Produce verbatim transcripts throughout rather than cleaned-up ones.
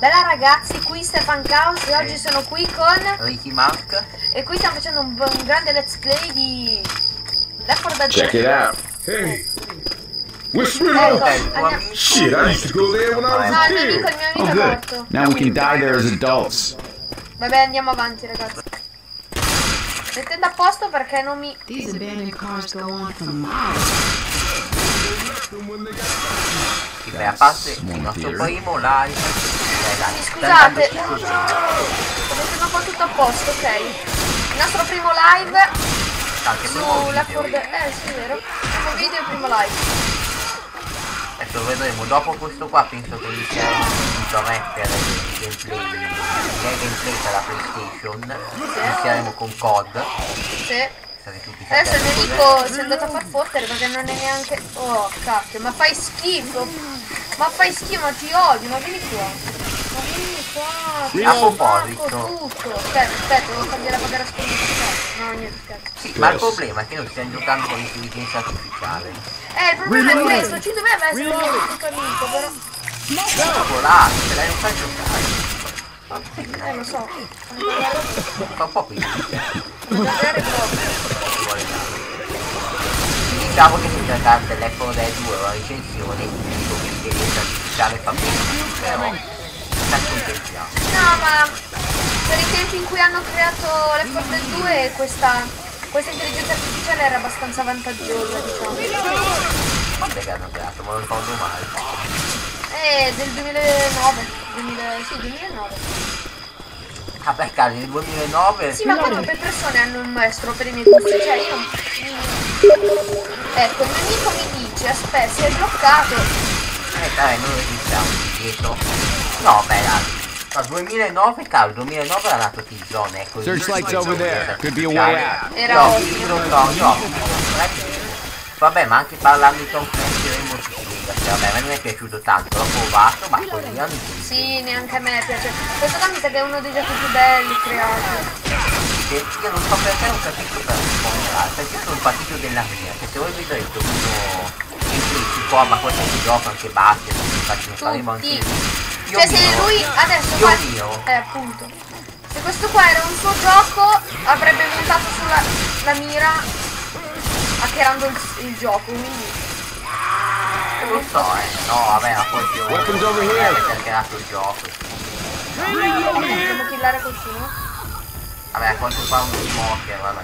Bella ragazzi, qui Stefan Chaos e oggi sono qui con Ricky Mark e qui stiamo facendo un, un grande let's play di Left four Dead. Check it out. Hey. What's Ecco, real? andiamo... Shit, I used to go there when I was No, a il mio amico, kid. il mio amico Oh, è good. morto. Now we can die there as adults. Vabbè, andiamo avanti ragazzi. Mettendo a posto perché non mi... These abandoned cars go on for miles. Sì, beh, a parte il nostro primo live. Eh, dai, Sì, scusate, sto andando sto mettendo un po' tutto a posto, ok? Il nostro primo live anche su primo Left four video. Dead. Eh sì, è vero. Primo video e primo live. Adesso vedremo, dopo questo qua penso che inizieremo subito a mettere il gameplay, il gameplay per la PlayStation. Inizieremo con C O D. Sì. Tutti Adesso il mio sappiamo amico cos'è. si è andato a far fottere perché non è neanche... Oh cacchio, ma fai schifo! Ma fai schifo, ma ti odio, ma vieni qua! Ma vieni qua! Ti A spacco proposito. tutto! Aspetta, aspetta, devo cambiare a pagare a sconto. No, niente, scherzo. Sì, ma il problema è che noi stiamo giocando con l'intelligenza artificiale. Eh, il problema è questo, ci doveva essere un mio tuo amico, però... Dopo là, se la non fai giocare. Eh, lo so. Fa un po' più. Magari proprio. Diciamo che si tratta del telefono del due, una recensione di l'intelligenza artificiale fa bene, però ci accontentiamo. No, ma per i tempi in cui hanno creato Left four Dead due questa, questa intelligenza artificiale era abbastanza vantaggiosa, diciamo. Quando è che hanno creato? Me lo ricordo male. Eh, del duemilanove. duemila, sì, duemilanove. Vabbè, cari, nel duemilanove... Sì, ma quante persone hanno un maestro per i miei gusti? Cioè, io non... Ecco, il mio amico mi dice, aspetta, si è bloccato. Eh, dai, noi registriamo dietro. No, beh, dai. No, duemilanove, caro, duemilanove era nato T-Zone, ecco. Searchlight's over there. Could be a way out. Era No, ottimo. io lo so, no. Vabbè, ma anche parlando di Tom Clancy Rainbow Six Legacy, vabbè, a me non è piaciuto tanto, l'ho provato, ma così non mi Sì, neanche a me piace. Questo qua mi sa che è uno dei giochi più belli creati. che io non so perché non capisco per rispondere, perché sono partito della mia, che se voi vedrete uno gameplay si può, ma questo si gioca anche basket, infatti non faremo anche Tutti. lì. Cioè, se lui adesso... Io qua- mio. Eh, appunto. Se questo qua era un suo gioco, avrebbe montato sulla la mira hackerando il, il gioco, quindi... Non lo so, eh, no, vabbè, ma poi io... Weapons over here. Avete hackerato il gioco. Possiamo killare qualcuno? Vabbè, a quanto fa uno smoker, vabbè.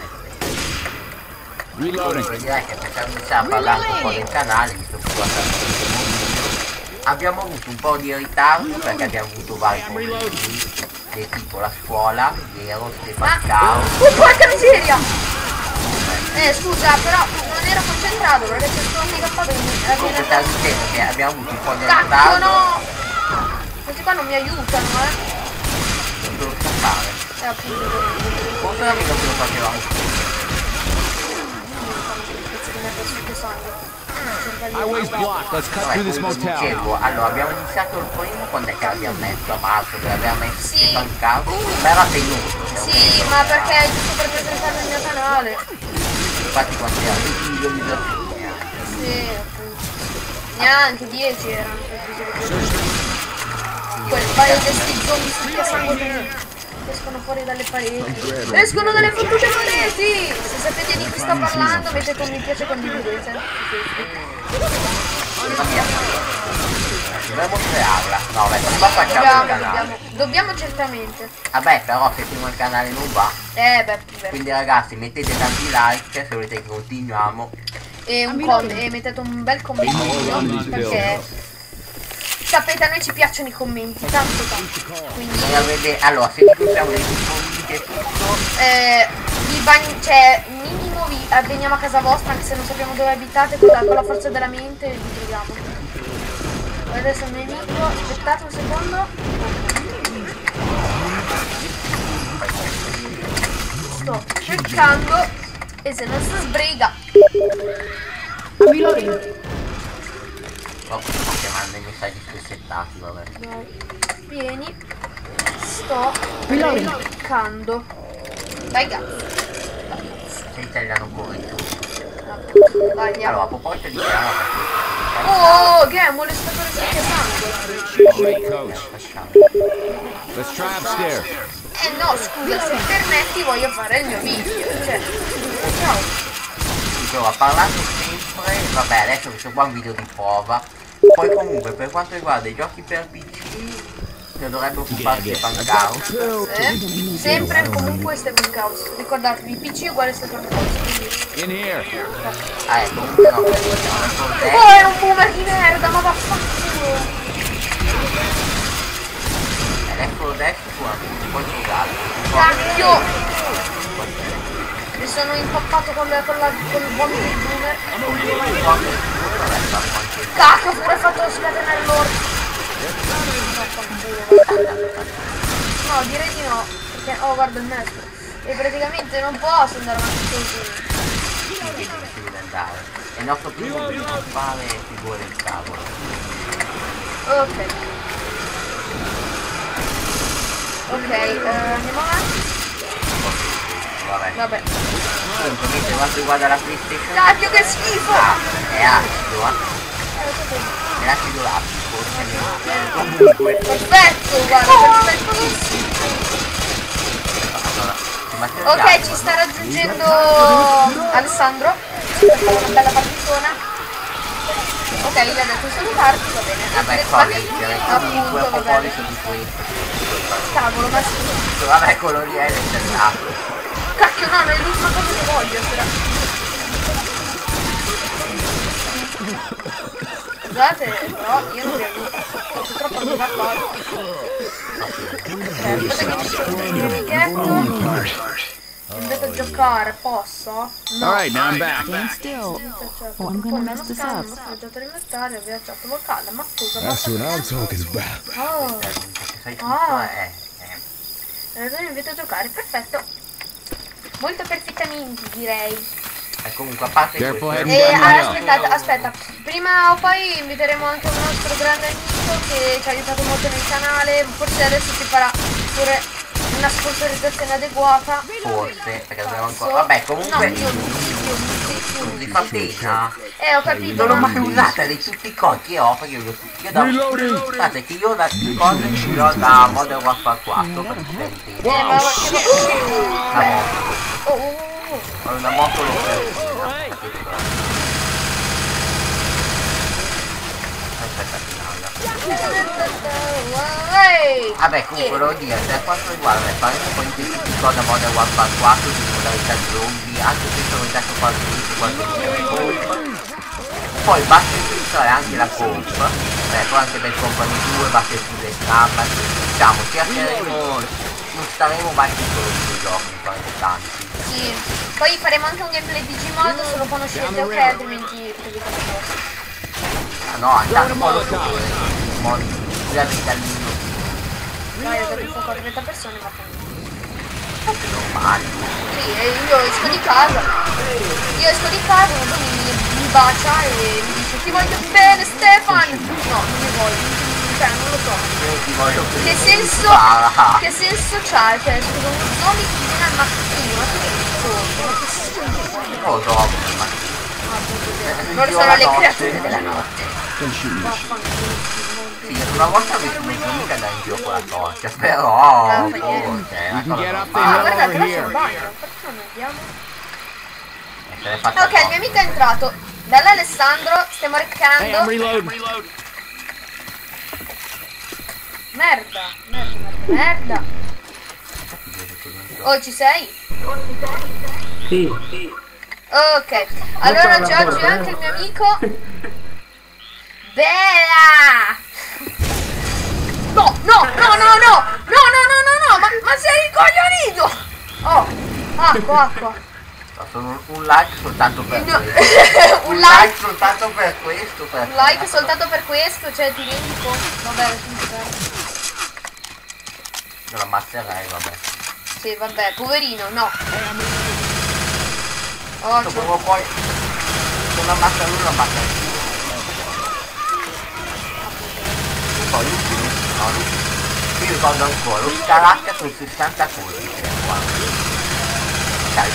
Reloading. Direi che per iniziare a parlare un po' del canale, visto che guardate l'ultimo video, abbiamo avuto un po' di ritardo perché abbiamo avuto vari problemi, del tipo la scuola, vero, Stefan Chaos. Oh, porca miseria! Eh, scusa, però non ero concentrato perché c'è stato un capo che mi Comunque stavo dicendo che abbiamo avuto un po' di Cacchio, ritardo. no! Questi qua non mi aiutano, eh! Non te lo scappare. Eh, appunto. Forse era mica che lo facevamo. Pezzi di merda sul che sangue. Highway's blocked. Let's cut Vabbè, through this come motel. dicevo, allora abbiamo iniziato il primo quando è che l'abbiamo messo a marzo, che l'abbiamo messo Sì. Stefan Chaos, ma era tenuto. Sì, ma perché è giusto per presentare il mio canale? Infatti quanti erano? venti milioni di persone. Sì, appunto. Neanche dieci erano quel paio di sti zombie sul che sangue che escono fuori dalle pareti. Escono dalle fottute pareti! Se sapete di chi sto parlando mettete un mi piace e condividete. Dovremmo crearla. No, beh, non va facciamo il Dobbiamo, canale. dobbiamo, dobbiamo certamente. Vabbè, però se prima il canale non va. Eh beh, beh. Quindi ragazzi, mettete tanti like se volete che continuiamo. E un commento, e mettete un bel commento perché sapete a noi ci piacciono i commenti, tanto tanto. Quindi Noi avete, allora, se vi facciamo dei commenti e tutto, eh, vi bagni, cioè minimo vi eh, veniamo a casa vostra anche se non sappiamo dove abitate, con la, con la forza della mente vi troviamo. Adesso il mio amico, aspettate un secondo. Sto cercando e se non si sbriga. oh, sto chiamando i messaggi spezzettati, vabbè. Dai, vieni. Sto cercando. Vai cazzo. Se italiano corre giù. Vai, andiamo. Allora, a proposito di chiamata, Oh, Gemo, l'estatore sul sangue. Great coach. Facciamo. Let's try upstairs. Eh no, scusa, se permetti voglio fare il mio video, cioè... Ciao. Insomma, parlando sempre, vabbè, adesso questo qua è un video di prova. Poi comunque, per quanto riguarda i giochi per P C, che dovrebbe occuparsi Panchouse. Eh? Sempre e comunque Stephen House. Ricordatevi, P C uguale Stephen House. In here. Ah, eh, comunque no, per Oh, era un boomer di merda, ma vaffanculo. Electro Deck sicuramente, poi scusate. Cacchio! Mi sono impappato con, la, con, la, con il vomito di boomer. Cacchio, pure fatto scatenare l'orso. No, direi di no. Perché, oh, guarda il mezzo. E praticamente non posso andare avanti così. È il nostro primo video per fare figure del cavolo. Ok. Ok, eh, andiamo avanti. Vabbè. Vabbè. Comunque, mentre quanto riguarda la PlayStation, Cacchio, che schifo! ah, è acido, eh. È l'acido lapico, comunque. Perfetto, guarda, perfettissimo. Ok, ci sta raggiungendo Alessandro. Una bella partitona. Ok, gli ha detto solo parti, va bene. Vabbè, correggere, comunque a Appunto, va bene. proposito di questo. Cavolo, ma sì. Vabbè, quello lì è l'esternato. Cacchio, no, non è l'ultima cosa che voglio, però. Scusate, però io non vi aiuto. Purtroppo non va qua. Aspetta che ci sono un amichetto. Andate a giocare, posso? No. All right, now I'm back. Stand still. Oh, I'm gonna mess this up. Sfoggiatore mentale, via chat vocale, ma scusa, ma... That's what I'm talking about. Oh, Sai tutto, Ah. eh. eh. allora mi invito a giocare, perfetto. Molto perfettamente, direi. E comunque, a parte Careful questo, heading E down ah, the hill. aspettate, aspetta, prima o poi inviteremo anche un nostro grande amico che ci ha aiutato molto nel canale, forse adesso si farà pure una sponsorizzazione adeguata. forse, perché dobbiamo ancora... So- Vabbè, No, comunque... più, più, più, Non più. si fa pena. Eh, ho capito, Non l'ho ma... mai usata di tutti i codi che ho, perché io, io da... Guardate che io da cose ce l'ho da Modern Warfare quattro, per tutte le Eh, ma... che- che- Una moto. Oh, oh, oh, oh. Ho una moto l'operativa. Aspetta, Ehi! vabbè, comunque volevo dire, per quanto riguarda il parere poi di tutti i cose a Modern Warfare quattro di modalità zombie, anche se sono già su qualche video, qualche video, poi basta infiltrare anche la comp, ecco anche per Company due, basta chiudere Scamma, diciamo, cercheremo, non staremo mai solo di due giochi, faremo tanti. Sì, poi faremo anche un gameplay di Gmod se lo conoscete, ok, altrimenti vedete la cosa. Ah no, tanto poi lo modi, la vita al minuto, Dai, ho dato il fuoco a trenta persone, ma fa normale. sì, e io esco di casa. Io esco di casa, uno mi, mi bacia e mi dice ti voglio bene Stefan! No, non mi voglio, cioè non lo so. Io ti voglio bene. Che senso, Ah, che senso c'ha? Cioè, scusa, uno zombie che ti viene al mattino, ma tu che rispondi? Ma che senso? non lo so, ma... Non sono le creature della notte. Sì, una volta ho visto un zombie che andava in giro con la torcia, però... Ah, oh, perché? cioè, una You can cosa get up the Ah, normale. hill guardate, over però c'è il here. bagno, perché non andiamo? E se l'è fatta Ok, il mio amico è entrato. Dall'Alessandro stiamo Hey, I'm reccando. reloading. Merda, merda, merda, merda. Oh, ci sei? Sì. Ok, allora oggi oggi è anche il mio amico. Bella! No, no, no, no, no! No, no, no, no, no! Ma, ma sei incoglionito! Oh, acqua, acqua. Sono un like soltanto per No. questo. Un Un like. like soltanto per questo. Per Un like soltanto per questo, cioè ti rendi conto? Vabbè, sincero. Non ammazzerei, vabbè. Sì, vabbè, poverino, no. Oh, Io c'ho- provo poi... Se non ammazza lui, lo ammazza io. E poi l'ultimo... No, l'ultimo... Io ricordo ancora, lo scalacca con sessanta colpi. Qua. Sai,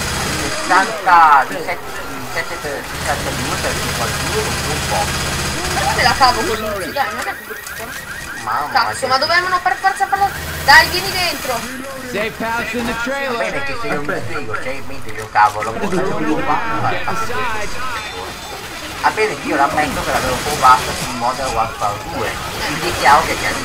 sessanta... sessantadue per cinquantuno non un po'. Però me la cavo con l'ulti, dai, non è che brutto. Mamma Cazzo, ma che... dovevano per forza farlo. Dai, vieni dentro. Safe house in the Va trailer. bene che se io mi spiego, cioè mentre io cavolo, poi non lo fanno, vai, fate questo. Va bene che io l'ammetto che l'avevo provato su Modern Warfare due, quindi è chiaro che c'è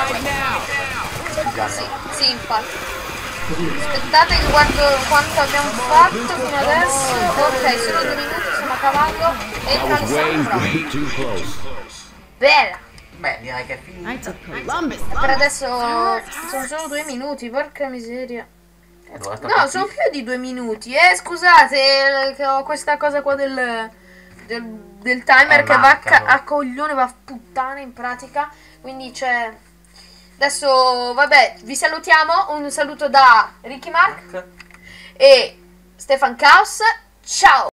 Sì, sì, infatti. Aspettate che guardo quanto abbiamo fatto fino adesso. Ok, solo due minuti, sono a cavallo. Entra Alessandro. Too close. Bella. Beh, direi che è finito. Knights of Columbus. Per adesso sono solo due minuti, porca miseria. Allora, sta No, tutti- sono più di due minuti. Eh, scusate, che ho questa cosa qua del, del, del timer Eh, che va a, ca- mancano. a coglione, va a puttana in pratica. Quindi c'è... Adesso, vabbè, vi salutiamo. Un saluto da Ricky Mark e Stefan Caos. Ciao!